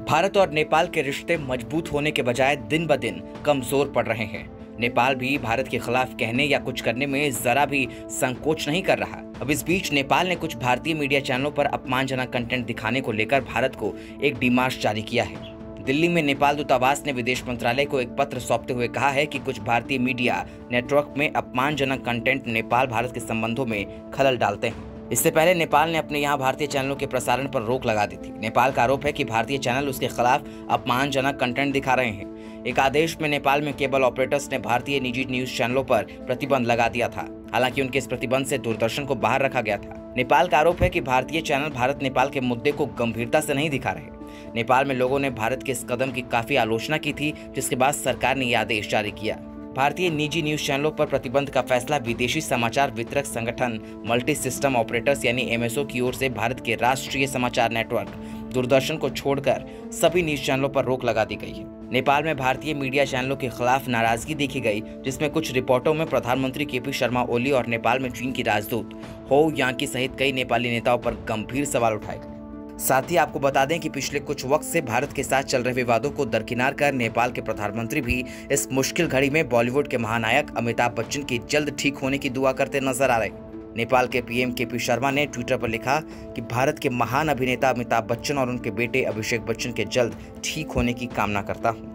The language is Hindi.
भारत और नेपाल के रिश्ते मजबूत होने के बजाय दिन ब दिन कमजोर पड़ रहे हैं। नेपाल भी भारत के खिलाफ कहने या कुछ करने में जरा भी संकोच नहीं कर रहा। अब इस बीच नेपाल ने कुछ भारतीय मीडिया चैनलों पर अपमानजनक कंटेंट दिखाने को लेकर भारत को एक डिमार्श जारी किया है। दिल्ली में नेपाल दूतावास ने विदेश मंत्रालय को एक पत्र सौंपते हुए कहा है कि कुछ भारतीय मीडिया नेटवर्क में अपमानजनक कंटेंट नेपाल भारत के संबंधों में खलल डालते हैं। इससे पहले नेपाल ने अपने यहाँ भारतीय चैनलों के प्रसारण पर रोक लगा दी थी। नेपाल का आरोप है कि भारतीय चैनल उसके खिलाफ अपमानजनक कंटेंट दिखा रहे हैं। एक आदेश में नेपाल में केबल ऑपरेटर्स ने भारतीय निजी न्यूज चैनलों पर प्रतिबंध लगा दिया था। हालांकि उनके इस प्रतिबंध से दूरदर्शन को बाहर रखा गया था। नेपाल का आरोप है कि भारतीय चैनल भारत नेपाल के मुद्दे को गंभीरता से नहीं दिखा रहे। नेपाल में लोगों ने भारत के इस कदम की काफी आलोचना की थी, जिसके बाद सरकार ने यह आदेश जारी किया। भारतीय निजी न्यूज चैनलों पर प्रतिबंध का फैसला विदेशी समाचार वितरक संगठन मल्टी सिस्टम ऑपरेटर्स यानी एमएसओ की ओर से भारत के राष्ट्रीय समाचार नेटवर्क दूरदर्शन को छोड़कर सभी न्यूज चैनलों पर रोक लगा दी गई है। नेपाल में भारतीय मीडिया चैनलों के खिलाफ नाराजगी देखी गई, जिसमें कुछ रिपोर्टों में प्रधानमंत्री केपी शर्मा ओली और नेपाल में चीन की राजदूत हो यांकी सहित कई नेपाली नेताओं पर गंभीर सवाल उठाए गए। साथ ही आपको बता दें कि पिछले कुछ वक्त से भारत के साथ चल रहे विवादों को दरकिनार कर नेपाल के प्रधानमंत्री भी इस मुश्किल घड़ी में बॉलीवुड के महानायक अमिताभ बच्चन की जल्द ठीक होने की दुआ करते नजर आ रहे। नेपाल के पीएम केपी शर्मा ने ट्विटर पर लिखा कि भारत के महान अभिनेता अमिताभ बच्चन और उनके बेटे अभिषेक बच्चन के जल्द ठीक होने की कामना करता हूं।